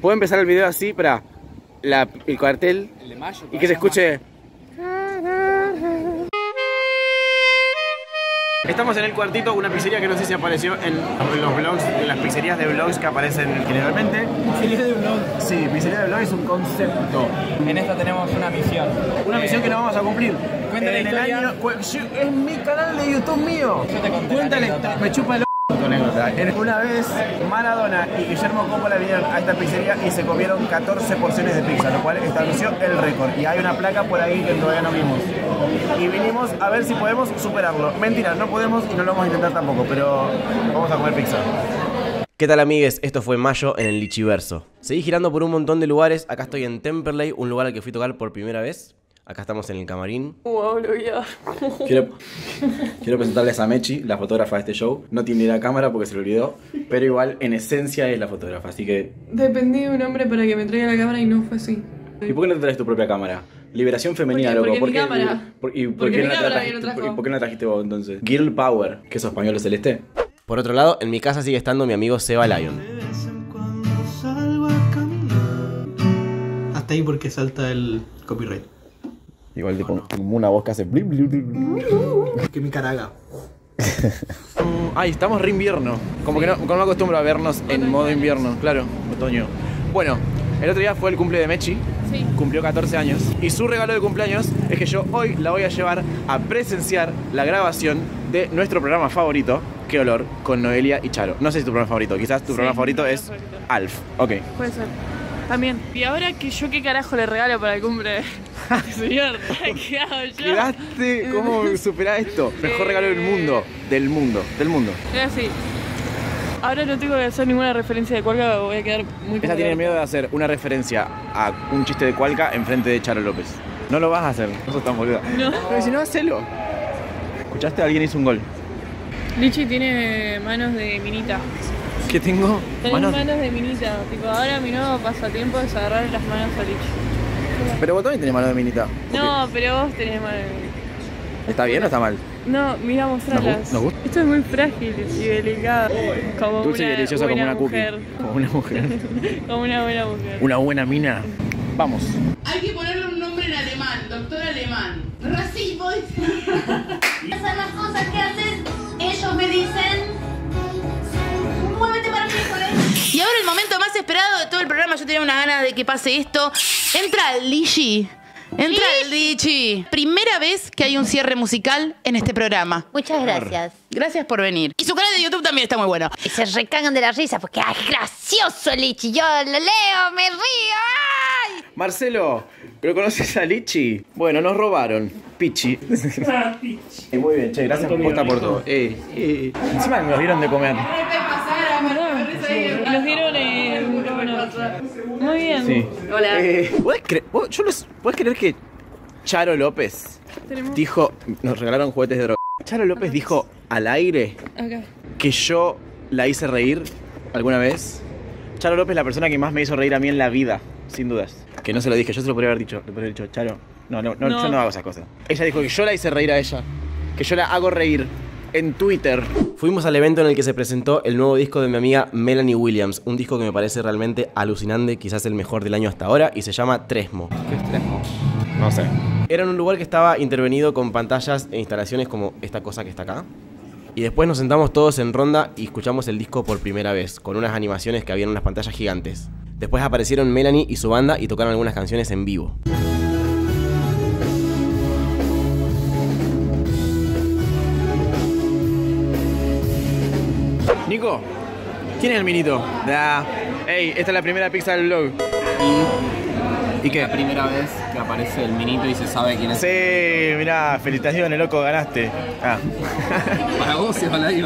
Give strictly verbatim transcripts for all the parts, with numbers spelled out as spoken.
¿Puedo empezar el video así para la, el cartel el de mayo, y que se escuche? Estamos en el cuartito, una pizzería que no sé si apareció en los vlogs, en las pizzerías de vlogs que aparecen generalmente. Pizzería de vlog. Sí, pizzería de vlog es un concepto. En esta tenemos una misión. Una misión que no vamos a cumplir. Cuenta la En el historia. año- es mi canal de YouTube mío. Yo te conté la Cuéntale, anécdota. me chupa el tu anécdota. Una vez Maradona y Guillermo Coppola vinieron a esta pizzería y se comieron catorce porciones de pizza, lo cual estableció el récord. Y hay una placa por ahí que todavía no vimos. Y vinimos a ver si podemos superarlo. Mentira, no podemos y no lo vamos a intentar tampoco, pero vamos a comer pizza. ¿Qué tal, amigues? Esto fue Mayo en el Lichiverso. Seguí girando por un montón de lugares. Acá estoy en Temperley, un lugar al que fui a tocar por primera vez. Acá estamos en el camarín. Wow, lo vi. Quiero, quiero presentarles a Mechi, la fotógrafa de este show. No tiene la cámara porque se lo olvidó, pero igual en esencia es la fotógrafa, así que... Dependí de un hombre para que me traiga la cámara y no fue así. ¿Y por qué no te traes tu propia cámara? Liberación femenina, Porque- loco. porque ¿Por mi qué- cámara. por- ¿Y por Porque qué mi no la cámara trajiste- que lo trajo. ¿Y por qué no la trajiste vos entonces? Girl Power, que sos pañuelo celeste. Por otro lado, en mi casa sigue estando mi amigo Seba Lion. Hasta ahí porque salta el copyright. Igual tipo como una voz que hace... blip, blip, blip, blip. Que mi cara haga. Ay, estamos re invierno. Como que no, como no me acostumbro a vernos en modo invierno. Claro, otoño. Bueno, el otro día fue el cumple de Mechi. Sí. Cumplió catorce años. Y su regalo de cumpleaños es que yo hoy la voy a llevar a presenciar la grabación de nuestro programa favorito, Qué Olor, con Noelia y Charo. No sé si es tu programa favorito. Quizás tu Sí, programa favorito mi es programa favorito. Alf. Ok. Puede ser. También. Y ahora que yo qué carajo le regalo para el cumple. Señor, ¿qué hago yo? ¿Quedaste? ¿Cómo superás esto? Mejor regalo del mundo. Del mundo. Del mundo. Es así. Ahora no tengo que hacer ninguna referencia de Cualca, voy a quedar muy... Esta tiene miedo de hacer una referencia a un chiste de Cualca enfrente de Charo López. No lo vas a hacer, no sos tan boluda. No. Pero si no, hacelo. ¿Escuchaste? Alguien hizo un gol. Lichi tiene manos de minita. ¿Qué tengo? Tenés Manos- manos de minita. Tipo, ahora mi nuevo pasatiempo es agarrar las manos a Lichi. Pero vos también tenés mano de minita. No, pero vos tenés manos de minita. ¿Está bien o está mal? No, mira, mostrarlas. ¿Nos gu- nos gusta? Esto es muy frágil y delicado. Como Dulce y una deliciosa como buena una cookie. mujer. Como una mujer. Como una buena mujer. Una buena mina. Vamos. Hay que ponerle un nombre en alemán, doctor alemán. Racismo. Esas son las cosas que hacen. Ellos me dicen. Muévete para miércoles. Y ahora el momento más esperado de todo el programa. Yo tenía una gana de que pase esto. Entra el Lichi. Entra el Lichi. Primera vez que hay un cierre musical en este programa. Muchas gracias. Gracias por venir. Y su canal de YouTube también está muy bueno. Y se recagan de la risa porque es gracioso, Lichi. Yo lo leo, me río. ¡Ay! Marcelo, ¿pero conoces a Lichi? Bueno, nos robaron. Pichi. Eh, Muy bien, che, gracias por posta por todo. Eh, eh. Encima nos dieron de comer. Nos dieron eh, bueno, muy bien. Sí. Hola. Eh, ¿podés cre- vos- yo los- ¿Podés creer que Charo López Tenemos dijo, nos regalaron juguetes de droga? Charo López dijo al aire acá. que yo la hice reír alguna vez. Charo López es la persona que más me hizo reír a mí en la vida, sin dudas. Que no se lo dije, yo se lo podría haber dicho. Le podría haber dicho, Charo, no, no, no, No. yo no hago esas cosas. Ella dijo que yo la hice reír a ella, que yo la hago reír en Twitter. Fuimos al evento en el que se presentó el nuevo disco de mi amiga Melanie Williams, un disco que me parece realmente alucinante, quizás el mejor del año hasta ahora, y se llama Tresmo. ¿Qué es Tresmo? No sé. Era en un lugar que estaba intervenido con pantallas e instalaciones como esta cosa que está acá. Y después nos sentamos todos en ronda y escuchamos el disco por primera vez, con unas animaciones que había en unas pantallas gigantes. Después aparecieron Melanie y su banda y tocaron algunas canciones en vivo. Nico, ¿quién es el minito? Da. Ey, esta es la primera pizza del vlog. ¿Y qué? La primera vez que aparece el minito y se sabe quién es. Sí, mirá, felicitaciones, loco, ganaste. Ah. Para vos, Seba Lion.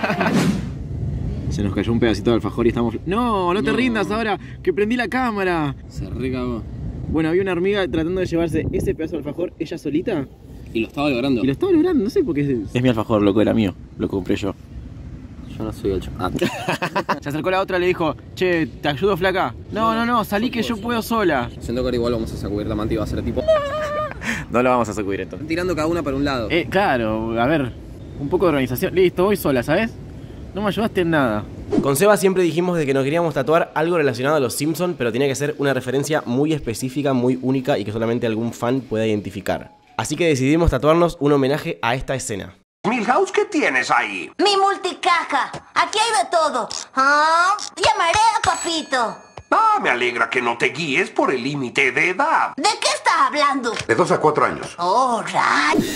Se nos cayó un pedacito de alfajor y estamos... No, no te No. rindas ahora, que prendí la cámara. Se recagó. Bueno, había una hormiga tratando de llevarse ese pedazo de alfajor, ella solita, Y lo estaba logrando. y lo estaba logrando, no sé por qué es... Es mi alfajor, loco, era mío, lo compré yo. Yo no soy el ah. Se acercó la otra y le dijo, che, ¿te ayudo, flaca? No, no, no, salí que yo puedo sola. Siento que ahora igual vamos a sacudir la manta y va a ser tipo. No lo vamos a sacudir entonces. Tirando cada una para un lado. Eh, claro, a ver, un poco de organización. Listo, voy sola, ¿sabes? No me ayudaste en nada. Con Seba siempre dijimos de que nos queríamos tatuar algo relacionado a los Simpsons, pero tenía que ser una referencia muy específica, muy única y que solamente algún fan pueda identificar. Así que decidimos tatuarnos un homenaje a esta escena. Milhouse, ¿qué tienes ahí? Mi multicaja. Aquí hay de todo. Ah, llamaré a papito. Ah, me alegra que no te guíes por el límite de edad. ¿De qué estás hablando? De dos a cuatro años. Oh, rayos.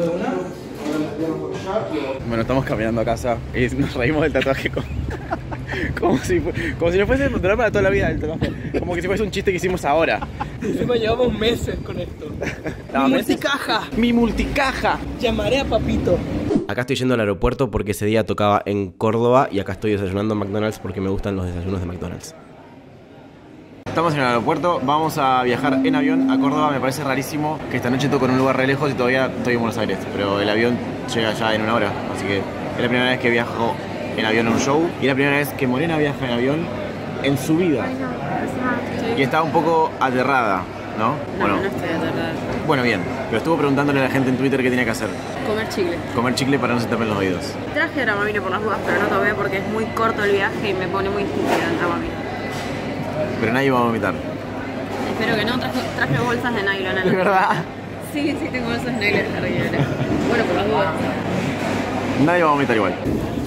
Bueno, estamos caminando a casa y nos reímos del tatuaje como, como si como si no fuese durar para toda la vida el tatuaje. Como que si fuese un chiste que hicimos ahora. Encima llevamos meses con esto. No, Mi meses. multicaja. Mi multicaja. Llamaré a papito. Acá estoy yendo al aeropuerto porque ese día tocaba en Córdoba y acá estoy desayunando en McDonald's porque me gustan los desayunos de McDonald's. Estamos en el aeropuerto, vamos a viajar en avión a Córdoba. Me parece rarísimo que esta noche toco en un lugar re lejos y todavía estoy en Buenos Aires, pero el avión llega ya en una hora, así que es la primera vez que viajo en avión a un show y es la primera vez que Morena viaja en avión en su vida. Y está un poco aterrada, ¿no? No, Bueno, no estoy aterrada. bueno, bien, pero estuvo preguntándole a la gente en Twitter qué tenía que hacer. Comer chicle. Comer chicle para no se tapen los oídos. Traje Dramamine por las dudas, pero no tomé porque es muy corto el viaje y me pone muy estúpida el Dramamine. Pero nadie va a vomitar. Espero que no, traje, traje bolsas de nylon. ¿De verdad? Sí, sí, tengo bolsas de nylon arriba. Bueno, por las dudas. Nadie va a vomitar igual.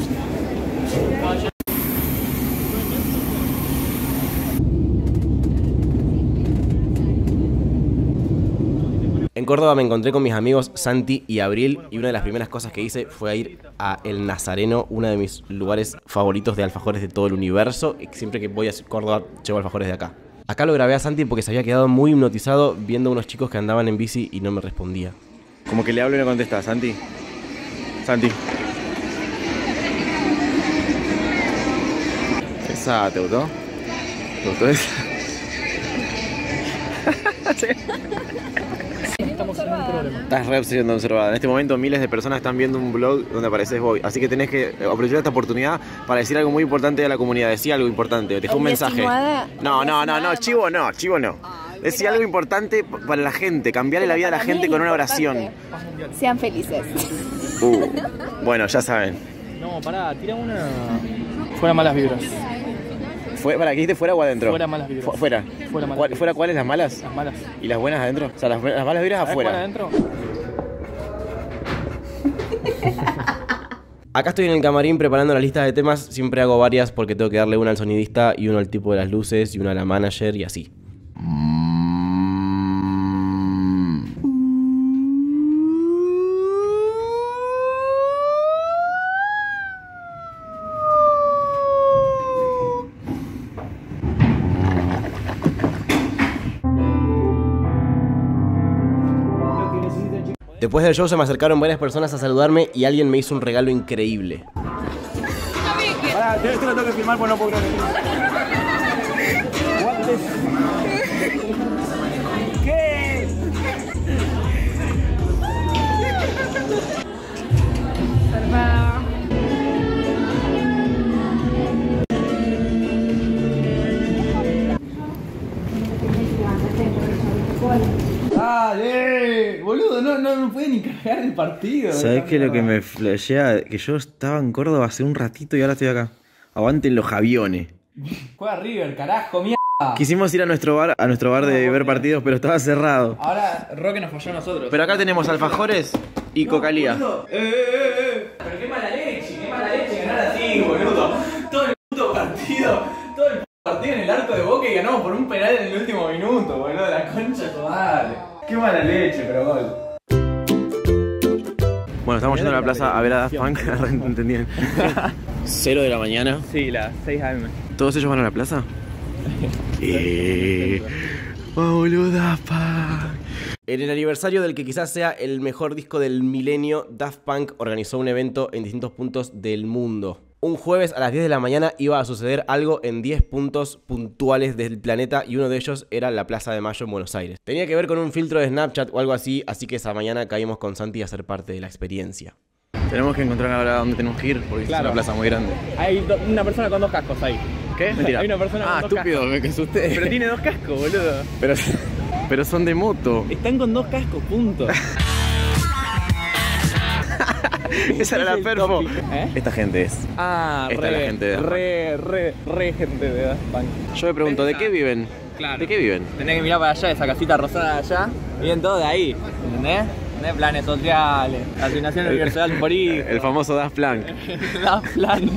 En Córdoba me encontré con mis amigos Santi y Abril y una de las primeras cosas que hice fue ir a El Nazareno, uno de mis lugares favoritos de alfajores de todo el universo. Y siempre que voy a Córdoba llevo alfajores de acá. Acá lo grabé a Santi porque se había quedado muy hipnotizado viendo a unos chicos que andaban en bici y no me respondía. Como que le hablo y no contesta, Santi. Santi. Esa, ¿te gustó? ¿Te gustó esa? Sí. Estamos en un problema. Estás re obsesionado observada. En este momento miles de personas están viendo un blog donde apareces vos. Así que tenés que aprovechar esta oportunidad para decir algo muy importante a la comunidad. Decí algo importante, te fue un mensaje. No, no, no, no, chivo no, chivo no. Decí algo importante para la gente, cambiarle la vida a la gente con una oración. Sean felices. Uh, bueno, ya saben. No, pará, tira una. Fuera malas vibras. ¿Fue, ¿Para qué dijiste fuera o adentro? Fuera malas vibras. Fu- fuera. Fuera malas ¿Cuál- vibras. ¿Fuera cuáles? ¿Las malas? Las malas. ¿Y las buenas adentro? O sea, las, las malas vibras ¿Sabés afuera. cuál adentro? Acá estoy en el camarín preparando la lista de temas. Siempre hago varias porque tengo que darle una al sonidista y uno al tipo de las luces y una a la manager y así. Después del show se me acercaron varias personas a saludarme y alguien me hizo un regalo increíble. Pará, esto lo tengo que filmar porque no puedo creer. What the... ¿Qué? Dale, boludo, no, no, no puede ni cargar el partido. ¿Sabés qué? Lo que me flashea? Que yo estaba en Córdoba hace un ratito y ahora estoy acá. Aguanten los aviones. Juega River, carajo, mierda. Quisimos ir a nuestro bar, a nuestro bar de ver partidos, pero estaba cerrado. Ahora Roque nos falló a nosotros. Pero acá tenemos alfajores y cocalía. Eh, eh, eh. Pero qué mala leche, qué mala leche ganar así, boludo. Todo el puto partido, todo el puto partido en el arco de Boca y ganamos por un penal en el último minuto, boludo. La concha total. Qué mala leche, pero gol. Bueno, estamos yendo a la plaza a ver a Daft Punk. ¿Entendían? Cero de la mañana. Sí, las seis a eme. ¿Todos ellos van a la plaza? Eh, ¡oh, boludo, Daft Punk! En el aniversario del que quizás sea el mejor disco del milenio, Daft Punk organizó un evento en distintos puntos del mundo. Un jueves a las diez de la mañana iba a suceder algo en diez puntos puntuales del planeta y uno de ellos era la Plaza de Mayo en Buenos Aires. Tenía que ver con un filtro de Snapchat o algo así, así que esa mañana caímos con Santi a ser parte de la experiencia. Tenemos que encontrar ahora dónde tenemos que ir porque Claro. es una plaza muy grande. Hay do- una persona con dos cascos ahí. ¿Qué? Mentira. Hay una persona ah, con dos estúpido, cascos. me asusté. Pero tiene dos cascos, boludo. Pero, pero son de moto. Están con dos cascos, punto. Esa era la perfo. ¿Eh? Esta gente es. Ah, Esta re, es la gente de Daft Punk. re, re, re gente de Daft Punk. Yo me pregunto, ¿de qué viven? Claro. ¿De qué viven? Tenés que mirar para allá, esa casita rosada de allá. Vienen todos de ahí, ¿entendés? De planes sociales, asignación universal por hijo. El famoso Daft Punk. Daft Punk.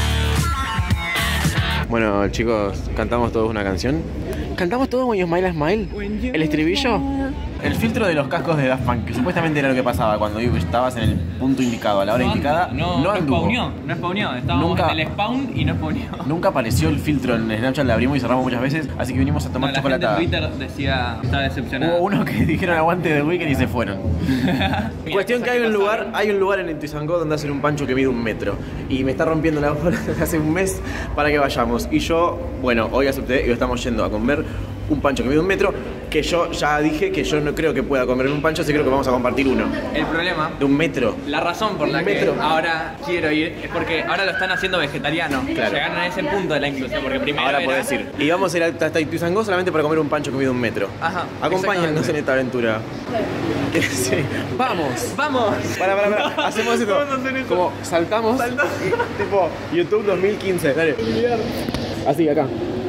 Bueno, chicos, cantamos todos una canción. ¿Cantamos todos When You Smile Smile? ¿El estribillo? El filtro de los cascos de Daft Punk, que supuestamente era lo que pasaba cuando estabas en el punto indicado, a la hora indicada. No, no, no spawneó, no spawneó. Estábamos Nunca- en el spawn y no spawneó. Nunca apareció el filtro en Snapchat, lo abrimos y cerramos muchas veces, así que vinimos a No, tomar la gente en chocolatada. Twitter decía, estaba decepcionada. Hubo uno que dijeron aguante del weekend y se fueron. Cuestión que hay un lugar, hay un lugar en Ituzaingó donde hacen un pancho que mide un metro. Y me está rompiendo la bola desde hace un mes para que vayamos. Y yo, bueno, hoy acepté y lo estamos yendo a comer un pancho que mide un metro, que yo ya dije que yo no creo que pueda comer un pancho, así creo que vamos a compartir uno. El problema, De un metro. la razón por la Un que metro. ahora quiero ir es porque ahora lo están haciendo vegetariano. Claro. Llegaron a ese punto de la inclusión, porque primero Ahora era- podés ir. Y vamos a ir hasta Ituzaingó solamente para comer un pancho que mide un metro. Ajá, Acompáñanos exactamente. en esta aventura. Sí. Vamos. ¡Vamos! Para, para, para. Hacemos esto. Vamos a hacer eso. Como saltamos. y- tipo YouTube dos mil quince. Dale. Así, acá.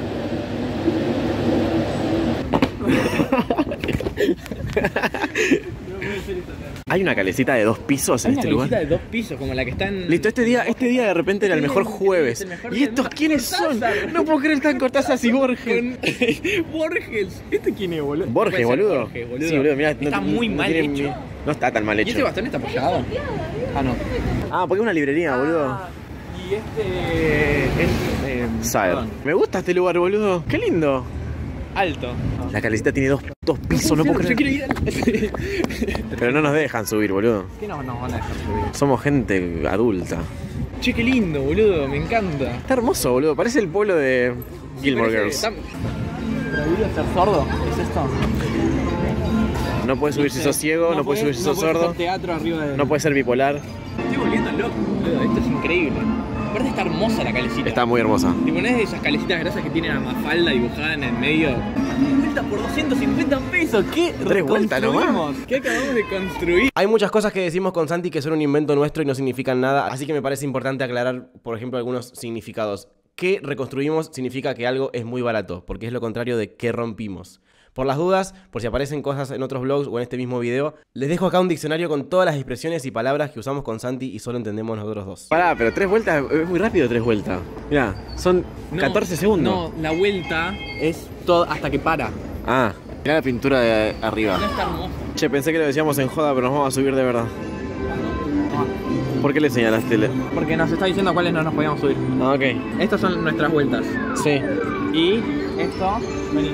Hay una calecita de dos pisos en Hay una este lugar. mesita de dos pisos, como la que está en... Listo, este día, este día de repente era el mejor jueves. Es el mejor ¿Y día. estos quiénes son? Cortázar. No puedo creer tan Cortázar y Borges. Borges. ¿Este quién es, boludo? Borges, Puede ser boludo. Borges, boludo. Sí, boludo, mirá, Está no- muy no mal tiene hecho. ni- No está tan mal ¿Y hecho. este bastón está apoyado? Ah, no. Ah, porque es una librería, boludo. Ah, y este es... Eh, Saber. perdón, Me gusta este lugar, boludo. Qué lindo. alto. La calecita tiene dos, dos pisos, no puedo Yo quiero creer. ir al... Pero no nos dejan subir, boludo. ¿Qué no nos van a dejar subir? Somos gente adulta. Che, qué lindo, boludo, me encanta. Está hermoso, boludo. Parece el pueblo de Gilmore Parece- Girls. está- ¿Prohibido ser sordo? ¿Es esto? No puedes subir si sos ciego, no, puedes subir si sos no podés sordo, hacer teatro arriba de... no puedes ser bipolar. Estoy volviendo loco, boludo, esto es increíble. Aparte está hermosa la calecita. Está muy hermosa. Tipo, no es de esas calecitas grasas que tienen a Mafalda dibujada en el medio. Tres vueltas por doscientos cincuenta pesos. ¿Qué Tres vueltas nomás. reconstruimos? ¿Qué acabamos de construir? Hay muchas cosas que decimos con Santi que son un invento nuestro y no significan nada, así que me parece importante aclarar, por ejemplo, algunos significados. ¿Qué reconstruimos? Significa que algo es muy barato, porque es lo contrario de qué rompimos. Por las dudas, por si aparecen cosas en otros blogs o en este mismo video, les dejo acá un diccionario con todas las expresiones y palabras que usamos con Santi y solo entendemos nosotros dos. Pará, pero tres vueltas es muy rápido, tres vueltas. Mirá, son No, catorce segundos. No, la vuelta es todo hasta que para. Ah, mirá la pintura de arriba. No está hermoso. Che, pensé que lo decíamos en joda, pero nos vamos a subir de verdad. ¿Por qué le señalaste? le- Porque nos está diciendo a cuáles no nos podíamos subir. Ah, ok. Estas son nuestras vueltas. Sí. Y esto, vení.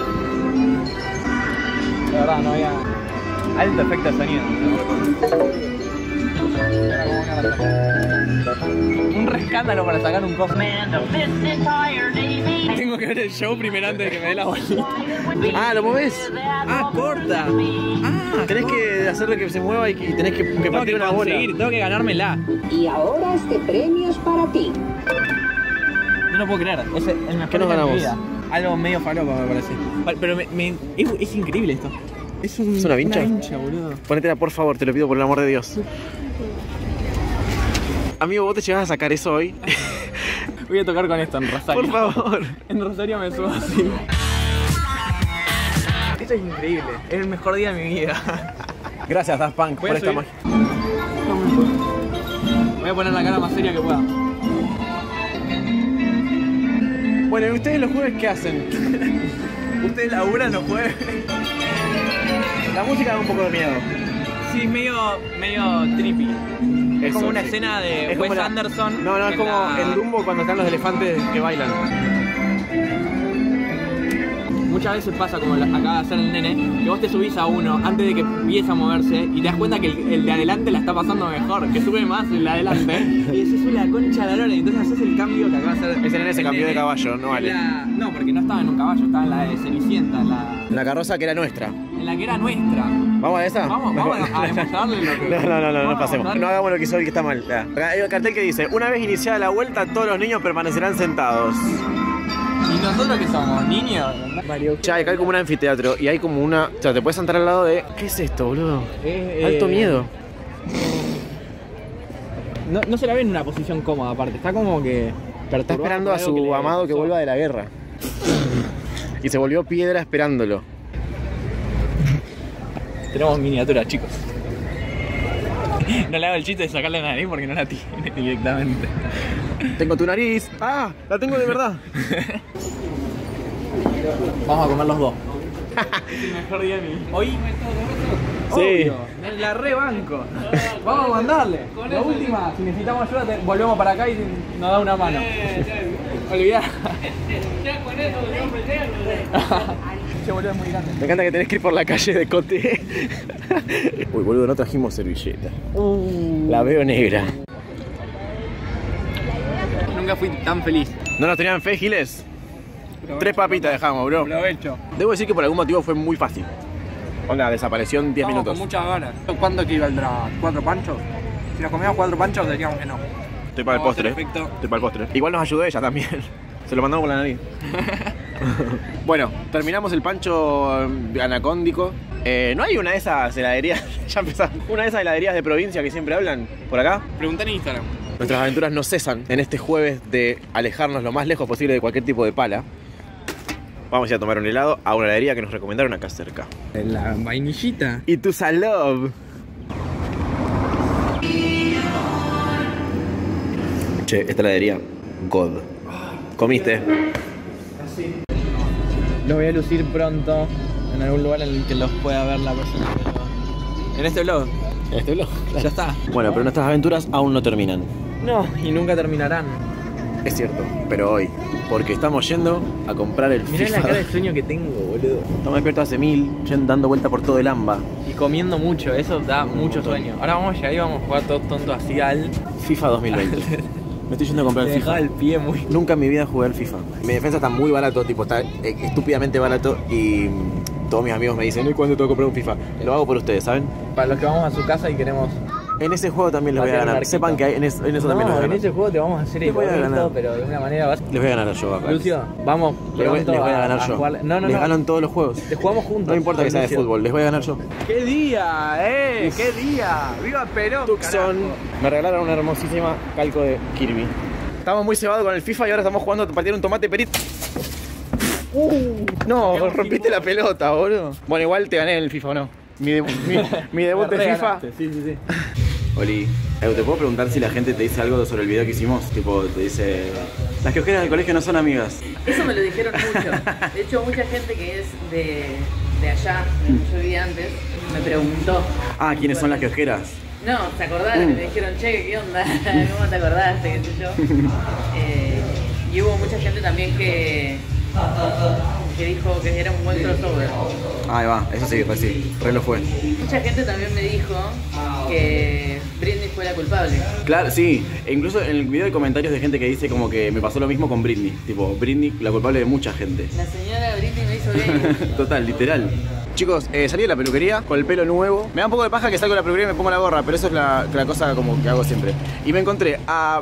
La verdad, no había alto efecto de sonido. Un rescándalo para sacar un cofre. Tengo que ver el show primero antes de que me dé la bolita. Ah, ¿lo movés? Ah, corta. Ah, Tenés que hacerle que se mueva y, que- y tenés que, que tengo partir que una bola. conseguir, tengo que ganármela. Y ahora este premio es para ti. No lo puedo creer. Es el mejor ¿Qué nos día de mi ganamos? vida. Algo medio falopa me parece. Pa- Pero me, me- es, es increíble esto. Es, un, ¿Es una vincha? Una vincha, boludo. Ponétela, por favor, te lo pido por el amor de Dios. Amigo, ¿vos te llevas a sacar eso hoy? Voy a tocar con esto en Rosario. Por favor. En Rosario me subo así. Esto es increíble. Es el mejor día de mi vida. Gracias, Daft Punk, Voy por a esta subir. magia. Voy a poner la cara más seria que pueda. Bueno, ¿y ustedes los jueves qué hacen? ¿Ustedes laburan los jueves? La música da un poco de miedo. Sí, medio, medio trippy. Es Eso, como una sí. escena de Es como Wes la- Anderson. No, no, es en como la- en Dumbo cuando están los elefantes que bailan. Muchas veces pasa como lo acaba de hacer el nene, que vos te subís a uno antes de que empiece a moverse y te das cuenta que el, el de adelante la está pasando mejor, que sube más el de adelante y se sube la concha de la lora y entonces haces el cambio que acaba de hacer. Ese nene se el cambió de nene. caballo, no vale. La- No, porque no estaba en un caballo, estaba en la de Cenicienta, en la, La carroza que era nuestra. en la que era nuestra. ¿Vamos a esa? Vamos, vamos a demostrarle lo que... No, no, no, no, no Vamos a pasemos. demostrarle. No hagamos lo que hizo hoy que está mal. Ya. Acá hay un cartel que dice, una vez iniciada la vuelta, todos los niños permanecerán sentados. ¿Y nosotros qué somos? ¿Niños? Ya, acá hay como un anfiteatro y hay como una... O sea, te puedes sentar al lado de... ¿Qué es esto, boludo? Eh, Alto eh, miedo. No, no se la ve en una posición cómoda, aparte. Está como que... Está esperando a su que amado que vuelva de la guerra. Y se volvió piedra esperándolo. Tenemos miniatura, chicos. No le hago el chiste de sacarle la nariz porque no la tiene directamente. Tengo tu nariz. ¡Ah! La tengo de verdad. Vamos a comer los dos. Es el mejor día de mi... Hoy... Sí. Obvio, la rebanco. Vamos a mandarle. La última, si necesitamos ayuda, te- volvemos para acá y nos da una mano. Olvidá. Che, boludo, es muy grande. Me encanta que tenés que ir por la calle de Cote. Uy, boludo, no trajimos servilleta. Uh. La veo negra. Nunca fui tan feliz. ¿No nos tenían fe, Giles? Tres papitas dejamos, bro. Aprovecho. Debo decir que por algún motivo fue muy fácil. Onda, desapareció en diez Vamos minutos. con muchas ganas. ¿Cuánto equivaldrá? ¿Cuatro panchos? Si nos comíamos cuatro panchos, diríamos que no. Estoy para el Vamos, postre. perfecto. Estoy para el postre. Igual nos ayudó ella también. Se lo mandamos por la nariz. Bueno, terminamos el pancho eh, anacóndico. Eh, ¿No hay una de esas heladerías? Ya empezamos. Una de esas heladerías de provincia que siempre hablan por acá. Pregunta en Instagram. Nuestras aventuras no cesan en este jueves de alejarnos lo más lejos posible de cualquier tipo de pala. Vamos a ir a tomar un helado a una heladería que nos recomendaron acá cerca. La vainillita. Y tu salud. Che, esta heladería, God. ¿Comiste? Así. Los voy a lucir pronto en algún lugar en el que los pueda ver la persona. En este vlog. En este vlog. Ya está. Bueno, pero nuestras aventuras aún no terminan. No, y nunca terminarán. Es cierto, pero hoy. Porque estamos yendo a comprar el Mirá FIFA. la cara de sueño que tengo, boludo. Estamos despiertos hace mil, yendo dando vuelta por todo el AMBA. Y comiendo mucho, eso da mucho sueño. Ahora vamos a llegar y vamos a jugar todos tontos así al... FIFA dos mil veinte. Me estoy yendo a comprar el Te FIFA. dejaba el pie muy... Nunca en mi vida jugué al FIFA. Mi defensa está muy barato, tipo, está eh, estúpidamente barato y mm, todos mis amigos me dicen, ¿y cuándo tengo que comprar un FIFA? Lo hago por ustedes, ¿saben? Para los que vamos a su casa y queremos... En ese juego también les voy a Patear un ganar. arquito. Sepan que hay, en, es- en eso también les voy No, a en ganar. ese juego te vamos a hacer Les el voy a ganar. bonito, pero de una manera básica. Les voy a ganar yo acá. Lucio, vamos Les voy, pronto les voy a ganar a yo. jugar- No, no, les no. gano en todos los juegos. Te jugamos juntos. No importa que sea de Lucio. fútbol, les voy a ganar yo. ¡Qué día, eh! ¡Qué día! ¡Viva Perón! Tucson. Me regalaron una hermosísima calco de Kirby. Estamos muy cebados con el FIFA y ahora estamos jugando a patear un tomate perito. Uh, no, rompiste la pelota, boludo. Bueno, igual te gané en el FIFA, ¿o no? Mi, debu- mi, mi debut Me de FIFA. regalaste, Sí, sí, sí. Oli, eh, ¿te puedo preguntar si la gente te dice algo sobre el video que hicimos? Tipo, te dice... Las que ojeras del colegio no son amigas. Eso me lo dijeron mucho. De hecho, mucha gente que es de, de allá, de donde yo vivía antes, me preguntó. Ah, ¿quiénes son las que ojeras? No, ¿se acordaron? Mm. Me dijeron, che, ¿qué onda? ¿Cómo te acordaste? ¿Qué sé yo? Eh, y hubo mucha gente también que, que dijo que era un buen crossover. Ahí va, eso sí, pues sí, re lo fue. Mucha gente también me dijo que Britney fue la culpable. Claro, sí, e incluso en el video hay comentarios de gente que dice como que me pasó lo mismo con Britney. Tipo, Britney, la culpable de mucha gente. La señora Britney me hizo bien. Total, literal. Chicos, eh, salí de la peluquería con el pelo nuevo. Me da un poco de paja que salgo de la peluquería y me pongo la gorra, pero eso es la, la cosa como que hago siempre. Y me encontré a...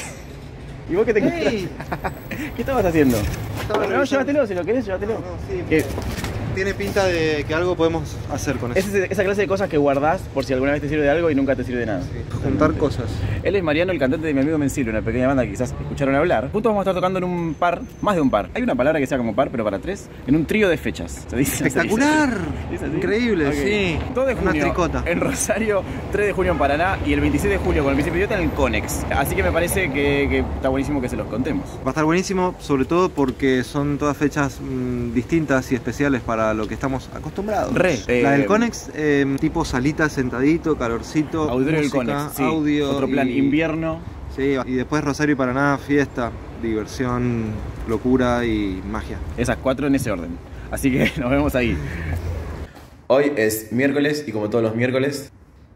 ¿Y vos qué te encontraste? ¿Qué estabas haciendo? No, no, llévatelo, si lo querés, llévatelo. sí. ¿Qué? Tiene pinta de que algo podemos hacer con Es eso. ese- esa clase de cosas que guardás por si alguna vez te sirve de algo y nunca te sirve de nada. Juntar cosas. Él es Mariano, el cantante de Mi Amigo Mencilio, una pequeña banda que quizás escucharon hablar. Juntos vamos a estar tocando en un par, más de un par. Hay una palabra que sea como par, pero para tres, en un trío de fechas. ¿Se dice? ¡Espectacular! ¿Se dice? ¿Dice así? Increíble, Ok. sí. dos de Una junio tricota. en Rosario, tres de junio en Paraná y el veintiséis de julio con el Príncipe Idiota en el Conex. Así que me parece que, que está buenísimo que se los contemos. Va a estar buenísimo, sobre todo porque son todas fechas mm, distintas y especiales para lo que estamos acostumbrados. Re. La Eh, del Conex, eh, tipo salita, sentadito, calorcito, Auditorio del música, Conex, sí. audio. Otro plan, y- invierno. Sí, y después Rosario y Paraná, fiesta, diversión, locura y magia. Esas cuatro en ese orden. Así que nos vemos ahí. Hoy es miércoles y como todos los miércoles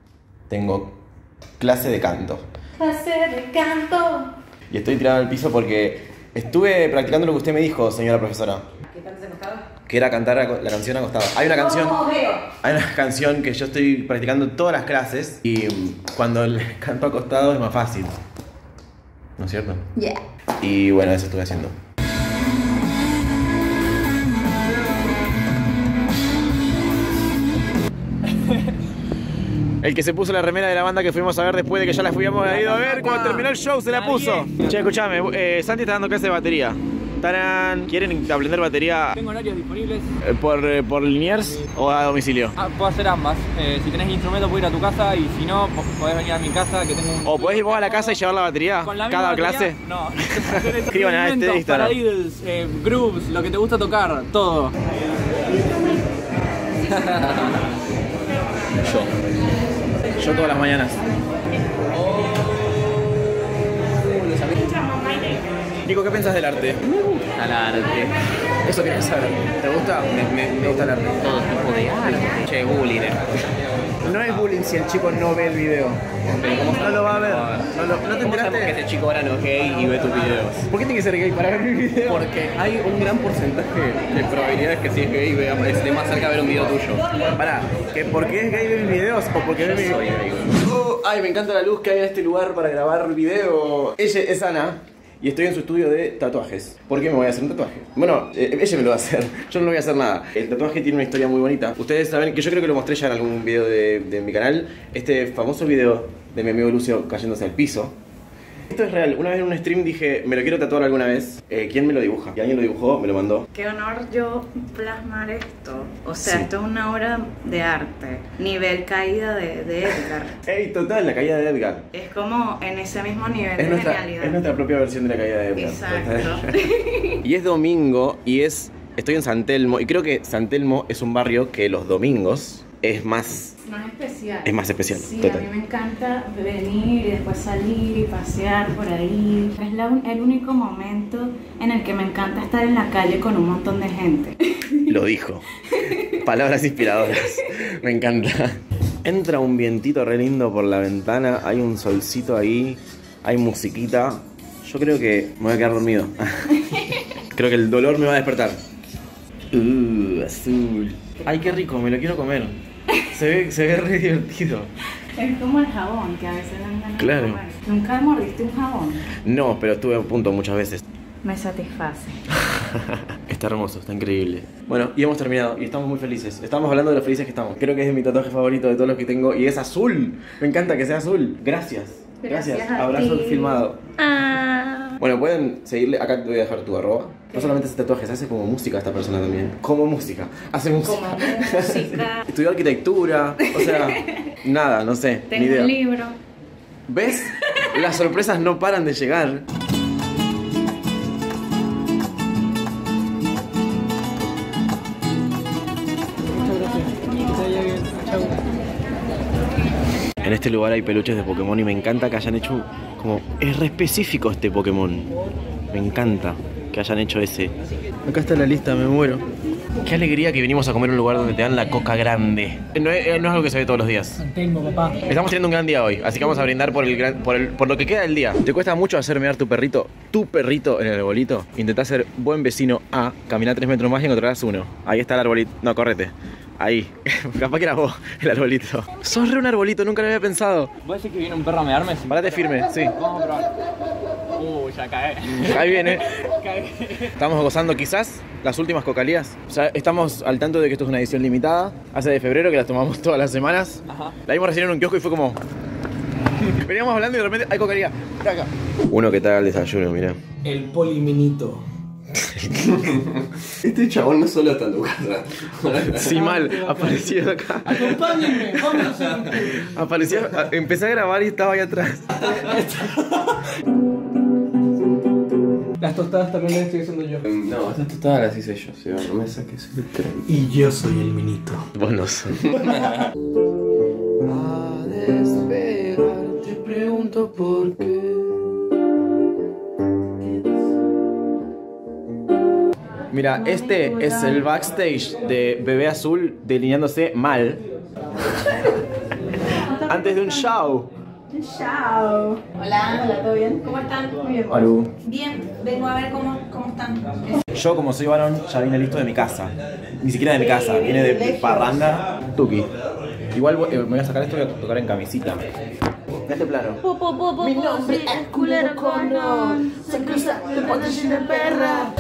tengo clase de canto. Clase de canto. Y estoy tirado al piso porque estuve practicando lo que usted me dijo, señora profesora. ¿Qué tanto se acostaba? Que era cantar la la canción acostada. Hay una canción, ¿Cómo veo? hay una canción que yo estoy practicando en todas las clases y mm, cuando le canto acostado es más fácil. ¿No es cierto? Yeah. Y bueno, eso estuve haciendo. El que se puso la remera de la banda que fuimos a ver después de que ya la fuimos a ido a ver. Cuando terminó el show se la puso. Che, escuchame, eh, Santi está dando clase de batería. ¿Tarán? ¿Quieren aprender batería? Tengo horarios disponibles. Eh, ¿Por, eh, por Liniers o a domicilio? Ah, puedo hacer ambas. Eh, si tenés instrumento puedo ir a tu casa y si no, podés venir a mi casa que tengo un... ¿O podés ir vos a la casa y llevar la batería? ¿Con la ¿Cada batería? clase? No. Escriban a este Instagram. Paradiddles, eh, grooves, lo que te gusta tocar, todo. Yo. Yo todas las mañanas. Nico, ¿qué pensás del arte? Me gusta el arte. Eso quería saber. ¿Te gusta? Me, me, me gusta el arte. Todo tipo de arte. Che, bullying. No es bullying si el chico no ve el video. Pero como no lo va a ver. No, lo, ¿no te ¿Cómo sabemos enteraste? que este chico ahora no es gay y ve tus videos? ¿Por qué tiene que ser gay para ver mi video? Porque hay un gran porcentaje de probabilidades que si es gay vea, esté más cerca de ver un video tuyo. Pará, ¿que porque es gay ve mis videos o porque ve mi... Soy gay. Oh, ay, me encanta la luz que hay en este lugar para grabar video. Ella es Ana. Y estoy en su estudio de tatuajes. ¿Por qué me voy a hacer un tatuaje? Bueno, eh, ella me lo va a hacer. Yo no le voy a hacer nada. El tatuaje tiene una historia muy bonita. Ustedes saben que yo creo que lo mostré ya en algún video de, de mi canal. Este famoso video de mi amigo Lucio cayéndose al piso. Esto es real. Una vez en un stream dije, me lo quiero tatuar alguna vez. Eh, ¿Quién me lo dibuja? Y alguien lo dibujó, me lo mandó. Qué honor yo plasmar esto. O sea, Sí. esto es una obra de arte. Nivel caída de, de Edgar. Ey, total, la caída de Edgar. Es como en ese mismo nivel Es de nuestra, genialidad. es nuestra propia versión de la caída de Edgar. Exacto. Y es domingo y es... Estoy en San Telmo y creo que San Telmo es un barrio que los domingos es más... Más especial. Es más especial, Sí, total. a mí me encanta venir y después salir y pasear por ahí. Es la un- el único momento en el que me encanta estar en la calle con un montón de gente. Lo dijo. Palabras inspiradoras. Me encanta. Entra un vientito re lindo por la ventana. Hay un solcito ahí. Hay musiquita. Yo creo que me voy a quedar dormido. Creo que el dolor me va a despertar. Uh, azul. Ay, qué rico, me lo quiero comer. Se ve, se ve re divertido. Es como el jabón que a veces dan ganas Claro. de comer. ¿Nunca mordiste un jabón? No, pero estuve a punto muchas veces. Me satisface. Está hermoso, está increíble. Bueno, y hemos terminado y estamos muy felices. Estamos hablando de lo felices que estamos. Creo que es mi tatuaje favorito de todos los que tengo y es azul. Me encanta que sea azul. Gracias. Gracias. Gracias a Abrazo ti. filmado. Ah. Bueno, pueden seguirle. Acá te voy a dejar tu arroba. No solamente hace tatuajes, hace como música esta persona también. Como música. Hace música. Como música. Estudió arquitectura. O sea, nada, no sé. Tengo ni idea. un libro. ¿Ves? Las sorpresas no paran de llegar. En este lugar hay peluches de Pokémon y me encanta que hayan hecho como... Es re específico este Pokémon. Me encanta que hayan hecho ese. Acá está la lista, me muero. Qué alegría que vinimos a comer en un lugar donde te dan la coca grande. No es, no es algo que se ve todos los días. Tengo, papá. Estamos teniendo un gran día hoy, así que vamos a brindar por el gran, por, el, por lo que queda del día. ¿Te cuesta mucho hacer mear tu perrito, tu perrito en el arbolito? Intentá ser buen vecino A, caminar tres metros más y encontrarás uno. Ahí está el arbolito. No, correte. Ahí. Capaz que eras vos, el arbolito. Sos re un arbolito, nunca lo había pensado. ¿Vos decís que viene un perro a mearme? Parate firme, sí. Vamos a probar. Uh, ya cae. Ahí viene. Cae. Estamos gozando quizás las últimas cocalías. O sea, estamos al tanto de que esto es una edición limitada. Hace de febrero que las tomamos todas las semanas. Ajá. La vimos recién en un kiosco y fue como... Veníamos hablando y de repente hay cocalía. Está acá. Uno que te haga el desayuno, mira. El poliminito. Este chabón no solo está en tu casa. Sí, mal. Apareció acá. Acompáñenme, vamos a hacer un tour. Apareció... a- Empecé a grabar y estaba ahí atrás. Las tostadas también las estoy haciendo yo. No, estas tostadas las hice yo, Seba, no me saques el tren. Y yo soy el minito. Vos no sos. A despegar, te pregunto por qué. Mira, este es el backstage de Bebé Azul delineándose mal. Antes de un show. Chao. Hola, hola, ¿todo bien? ¿Cómo están? Muy bien. Hola. Bien, vengo a ver cómo, cómo están. Yo, como soy varón, ya vine listo de mi casa. Ni siquiera de mi casa, vine de parranda, tuki. Igual eh, me voy a sacar esto y voy a tocar en camisita. Este plano. Mi nombre es culero cono. Se cruza de potencia de perra.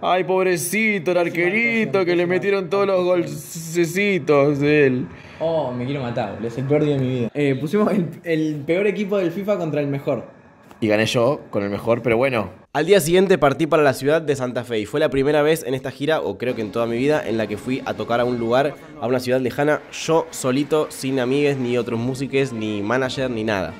Ay, pobrecito, el arquerito, que le metieron todos los golcecitos de él. Oh, me quiero matar, boludo. Es el peor día de mi vida. Eh, pusimos el, el peor equipo del FIFA contra el mejor. Y gané yo con el mejor, pero bueno. Al día siguiente partí para la ciudad de Santa Fe y fue la primera vez en esta gira, o creo que en toda mi vida, en la que fui a tocar a un lugar, a una ciudad lejana, yo solito, sin amigues, ni otros músicos, ni manager, ni nada.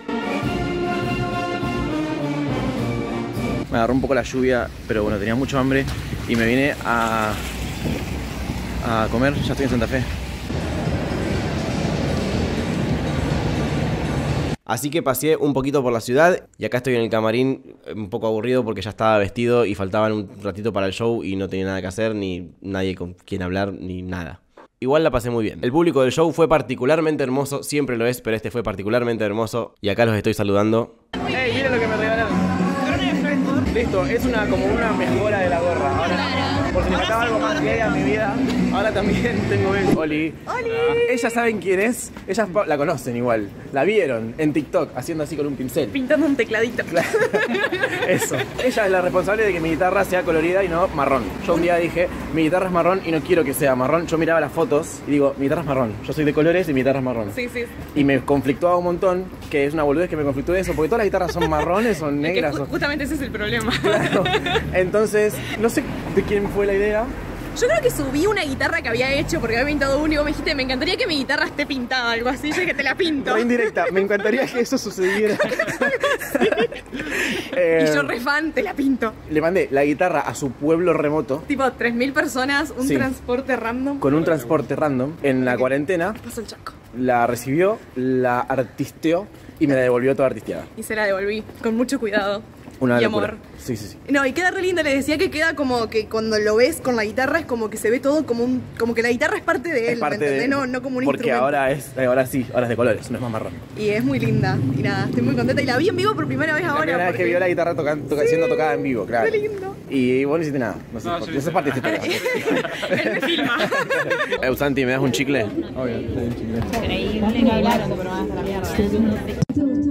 Me agarró un poco la lluvia, pero bueno, tenía mucho hambre y me vine a, a comer. Ya estoy en Santa Fe. Así que pasé un poquito por la ciudad y acá estoy en el camarín un poco aburrido porque ya estaba vestido y faltaban un ratito para el show y no tenía nada que hacer, ni nadie con quien hablar, ni nada. Igual la pasé muy bien. El público del show fue particularmente hermoso, siempre lo es, pero este fue particularmente hermoso y acá los estoy saludando. ¡Ey, miren lo que me regalaron! Listo, es una como una mejora de la gorra. Ahora, por si me faltaba algo más gay a mi vida, ahora también tengo eso. Oli. Oli. Ellas saben quién es, ellas la conocen igual. La vieron en TikTok haciendo así con un pincel. Pintando un tecladito. Eso. Ella es la responsable de que mi guitarra sea colorida y no marrón. Yo un día dije, mi guitarra es marrón y no quiero que sea marrón. Yo miraba las fotos y digo, mi guitarra es marrón. Yo soy de colores y mi guitarra es marrón. Sí, sí. Y me conflictuaba un montón, que es una boludez que me conflictó eso, porque todas las guitarras son marrones, son negras. Es que justamente ese es el problema. Claro. Entonces, no sé de quién fue la idea. Yo creo que subí una guitarra que había hecho porque había pintado uno y vos me dijiste, me encantaría que mi guitarra esté pintada, algo así, yo que te la pinto. Re indirecta, me encantaría que eso sucediera. Sí. eh, y yo re fan, te la pinto. Le mandé la guitarra a su pueblo remoto. Tipo tres mil personas, un sí. transporte random. Con un transporte random, en la cuarentena. Pasó el chaco. La recibió, la artisteó y me la devolvió toda artisteada. Y se la devolví, con mucho cuidado. Una y locura. amor. Sí, sí, sí. No, y queda re lindo, le decía que queda como que cuando lo ves con la guitarra es como que se ve todo como un. Como que la guitarra es parte de él, es parte ¿me entendés? De, no, no como un porque instrumento. Porque ahora es, ahora sí, ahora es de colores, no es más marrón. Y es muy linda. Y nada, estoy muy contenta. Y la vi en vivo por primera vez la ahora. La primera porque... vez que vio la guitarra toca, toca, sí, siendo tocada en vivo, claro. Qué lindo. Y vos no hiciste nada. No sé, no, yo sé parte de esta historia. Él me filma. Eh, Santi, ¿me das un chicle? Obvio, te doy un chicle. Increíble que hablaron, pero van a estar la mierda.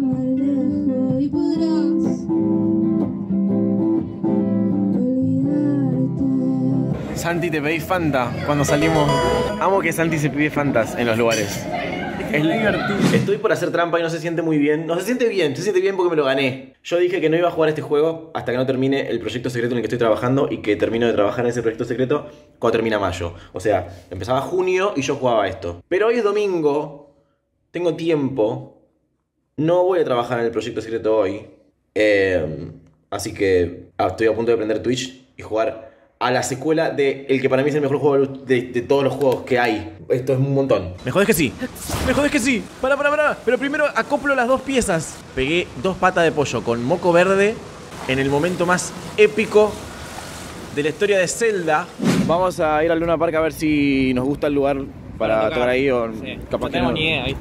Santi, te pedí Fanta cuando salimos. Amo que Santi se pide Fantas en los lugares. Es divertido. Estoy por hacer trampa y no se siente muy bien. No se siente bien, se siente bien porque me lo gané. Yo dije que no iba a jugar este juego hasta que no termine el proyecto secreto en el que estoy trabajando y que termino de trabajar en ese proyecto secreto cuando termina mayo. O sea, empezaba junio y yo jugaba esto. Pero hoy es domingo, tengo tiempo, no voy a trabajar en el proyecto secreto hoy. Eh, así que ah, estoy a punto de aprender Twitch y jugar a la secuela de el que para mí es el mejor juego de, de todos los juegos que hay. Esto es un montón. Me jodés que sí. Me jodés que sí. Para, para, para. Pero primero acoplo las dos piezas. Pegué dos patas de pollo con moco verde en el momento más épico de la historia de Zelda. Vamos a ir al Luna Park a ver si nos gusta el lugar para, para tocar ahí o sí. capaz no que no. Ni idea, ¿viste?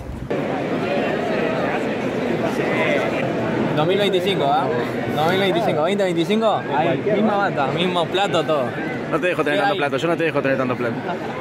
dos mil veinticinco, ¿ah? ¿eh? dos mil veinticinco, veinte veinticinco, ahí, misma bata, mismo plato, todo. No te dejo tener tanto plato, yo no te dejo tener tanto plato.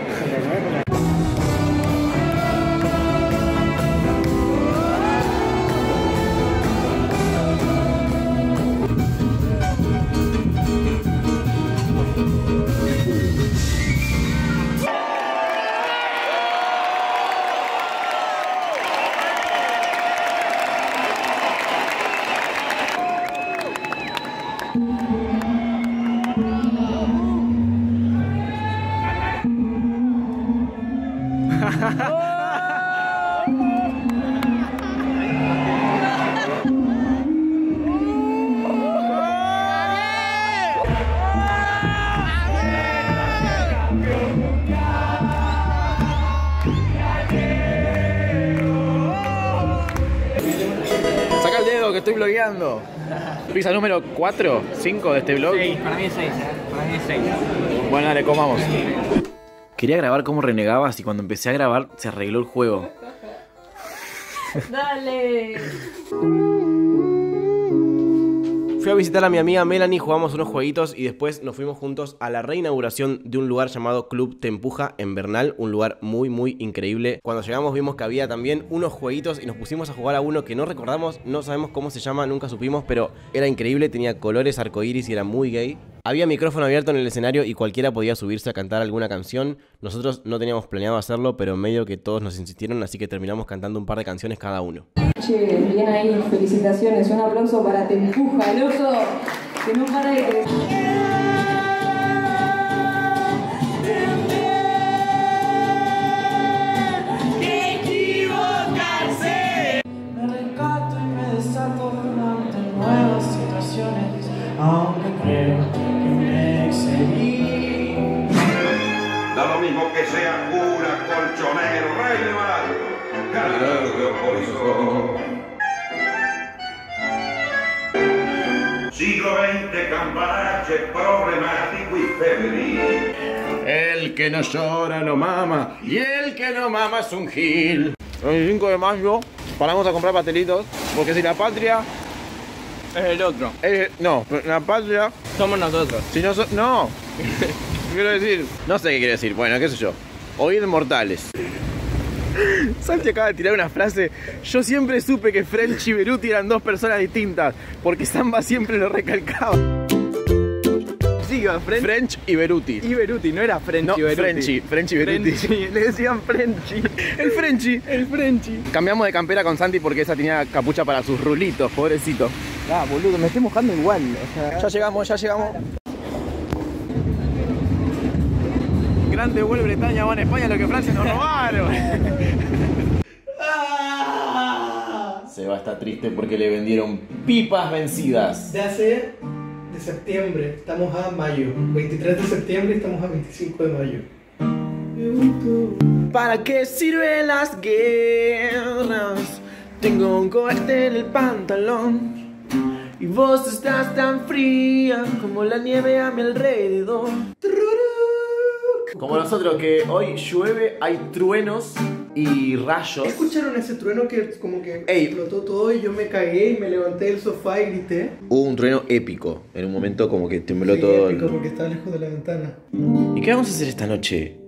Saca el dedo que estoy blogueando. Pizza número cuatro, cinco de este vlog. seis, para mí es seis, ¿eh? Para mí es seis. Bueno, dale, comamos. Quería grabar cómo renegabas y cuando empecé a grabar se arregló el juego. Dale. Fui a visitar a mi amiga Melanie, jugamos unos jueguitos y después nos fuimos juntos a la reinauguración de un lugar llamado Club Te Empuja en Bernal, un lugar muy muy increíble. Cuando llegamos vimos que había también unos jueguitos y nos pusimos a jugar a uno que no recordamos, no sabemos cómo se llama, nunca supimos, pero era increíble, tenía colores arcoíris y era muy gay. Había micrófono abierto en el escenario y cualquiera podía subirse a cantar alguna canción. Nosotros no teníamos planeado hacerlo, pero medio que todos nos insistieron, así que terminamos cantando un par de canciones cada uno. Che, bien ahí, felicitaciones. Un aplauso para Te Empuja, loco. Que no para de crecer. Aunque creo que me excedí. Da lo mismo que sea cura, colchonero, rey de barato, cargo por siglo veinte, cambalache, problemático y febril. El que no llora no mama y el que no mama es un gil. El veinticinco de mayo paramos a comprar pastelitos porque si la patria... Es el otro. Eh, no, la patria... Somos nosotros. Si no so- No. Quiero decir... No sé qué quiere decir. Bueno, qué sé yo. Oíd mortales. Santi acaba de tirar una frase. Yo siempre supe que French y Beruti eran dos personas distintas. Porque Samba siempre lo recalcaba. Siga, French. French y Beruti. Y Beruti, no era French No, y Beruti. Frenchy, Frenchy y Beruti. Frenchy, le decían Frenchy. El Frenchy. El Frenchy. Cambiamos de campera con Santi porque esa tenía capucha para sus rulitos, pobrecito. Ah, boludo, me estoy mojando igual. O sea... Ya llegamos, ya llegamos. Grande vuelve Bretaña, van a España, lo que Francia nos robaron. Seba está triste porque le vendieron pipas vencidas. De hace de septiembre, estamos a mayo. veintitrés de septiembre y estamos a veinticinco de mayo. ¿Para qué sirven las guerras? Tengo un cohete en el pantalón. Y vos estás tan fría como la nieve a mi alrededor. Como nosotros, que hoy llueve, hay truenos y rayos. ¿Escucharon ese trueno que como que Ey. explotó todo y yo me cagué y me levanté del sofá y grité? Hubo un trueno épico. En un momento como que tembló Sí, todo. épico el- porque estaba lejos de la ventana. ¿Y qué vamos a hacer esta noche?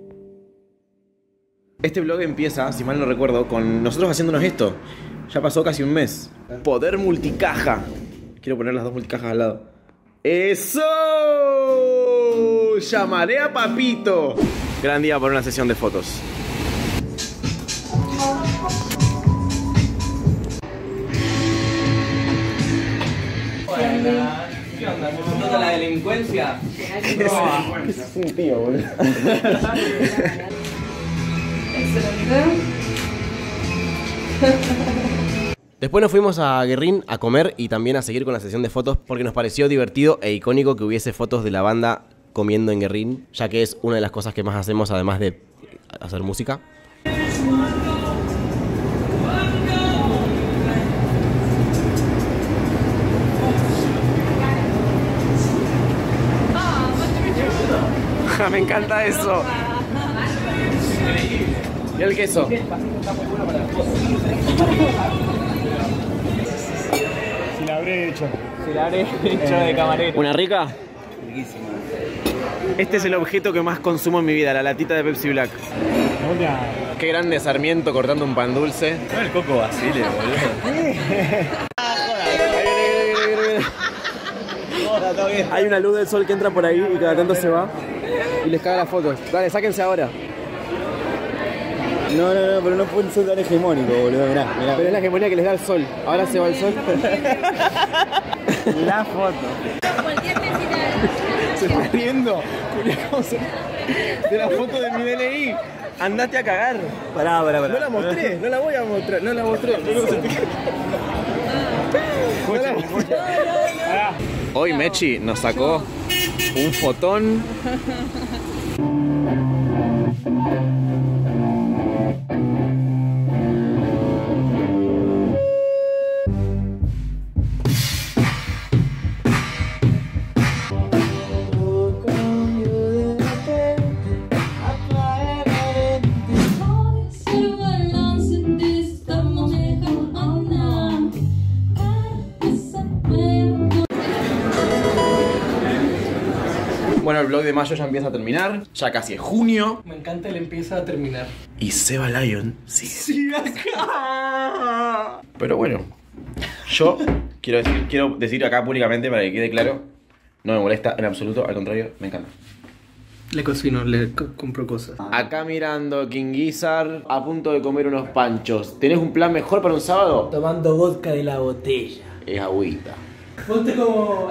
Este vlog empieza, si mal no recuerdo, con nosotros haciéndonos esto. Ya pasó casi un mes. Poder multicaja. Quiero poner las dos multicajas al lado. ¡Eso! Llamaré a Papito. Gran día para una sesión de fotos. Buena. ¿Qué onda? ¿Se nota la delincuencia? Es un tío, boludo. Después nos fuimos a Guerrín a comer y también a seguir con la sesión de fotos porque nos pareció divertido e icónico que hubiese fotos de la banda comiendo en Guerrín, ya que es una de las cosas que más hacemos además de hacer música. Me encanta eso. ¿Y el queso? Si la habré hecho. Si la habré hecho de camarero. ¿Una rica? Riquísima. Este es el objeto que más consumo en mi vida, la latita de Pepsi Black. Hola. Qué grande Sarmiento cortando un pan dulce. No el Coco Basile, boludo. Hay una luz del sol que entra por ahí y cada tanto se va y les caga las fotos. Dale, sáquense ahora. No, no, no, pero no puede ser tan hegemónico, boludo. Mirá, mirá. Pero es la hegemonía que les da el sol. Ahora se va el sol. La foto. Se está riendo. ¿Cómo se- De la foto de mi D N I. Andate a cagar. Pará, pará, pará. No la mostré, no la voy a mostrar, no la mostré. Hoy Mechi nos sacó un fotón. Bueno, el vlog de mayo ya empieza a terminar. Ya casi es junio. Me encanta el empieza a terminar. Y Seba Lion sigue. ¡Sí, acá! Pero bueno, yo quiero decir, quiero decir acá públicamente para que quede claro No me molesta en absoluto, al contrario, me encanta. Le cocino, le co- compro cosas. Acá mirando King Gizzard, a punto de comer unos panchos. ¿Tenés un plan mejor para un sábado? Tomando vodka de la botella. Es agüita. Ponte como...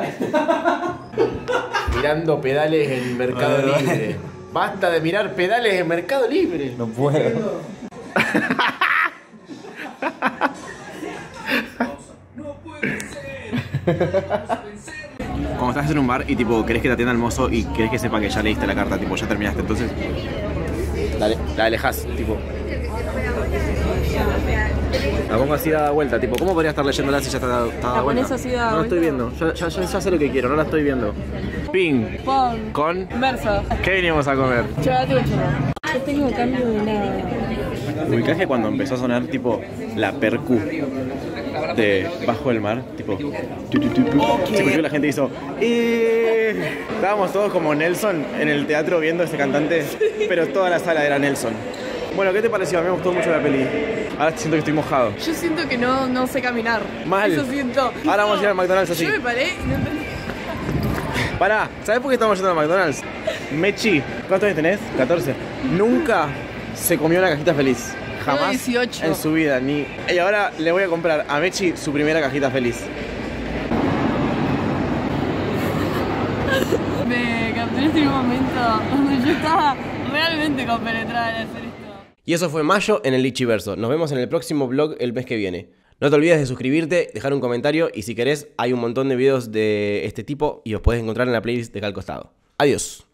Mirando pedales en Mercado Libre. Basta de mirar pedales en Mercado Libre. No puedo. Cuando estás en un bar y tipo querés que te atienda el mozo y querés que sepa que ya leíste la carta, tipo ya terminaste, entonces la, la alejas, tipo. La pongo así dada vuelta, tipo, ¿cómo podría estar leyéndola si ya está, está dada La vuelta? pones así dada No la estoy vuelta. viendo, ya, ya, ya, ya sé lo que quiero, no la estoy viendo. Ping. Pon. Con. Verso. ¿Qué venimos a comer? Chocolate con churro. Yo tengo cambio de nada. ¿Ubicás que cuando empezó a sonar tipo la percu de Bajo el Mar? Tipo. Tu, tu, tu, tu, se escuchó y la gente hizo. "Eh". Estábamos todos como Nelson en el teatro viendo a ese cantante, pero toda la sala era Nelson. Bueno, ¿qué te pareció? A mí me gustó mucho la peli. Ahora siento que estoy mojado. Yo siento que no, no sé caminar. Mal. Eso siento. Ahora vamos a ir al McDonald's así. Yo me paré y no entendí. Pará, ¿sabes por qué estamos yendo al McDonald's? Mechi, ¿cuántos años tenés? catorce. Nunca se comió una cajita feliz. Jamás dieciocho. en su vida. Ni... Y ahora le voy a comprar a Mechi su primera cajita feliz. Me capturaste en un momento donde yo estaba realmente compenetrada en hacer esto. Y eso fue Mayo en el Lichiverso. Nos vemos en el próximo vlog el mes que viene. No te olvides de suscribirte, dejar un comentario y si querés hay un montón de videos de este tipo y los puedes encontrar en la playlist de acá al costado. Adiós.